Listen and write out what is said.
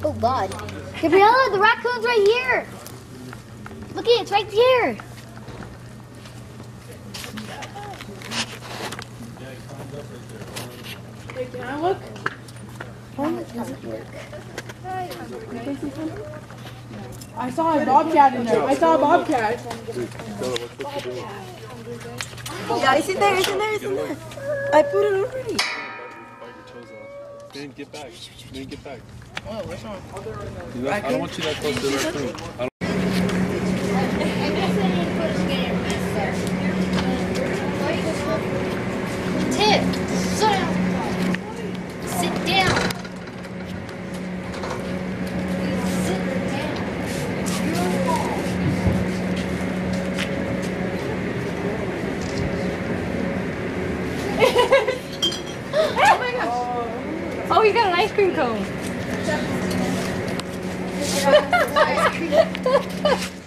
Oh God. Gabriella, the raccoon's right here. Look at it, it's right here. Wait, can I look? Oh, it doesn't work. I saw a bobcat in there. I saw a bobcat. Yeah, it's in there, it's in there, it's in there. I put it already. Man, get back. Man, get back. Oh, what's wrong? I don't want you that close to the raccoon. Tip, sit down. Sit down. Oh my gosh. Oh, you got an ice cream cone.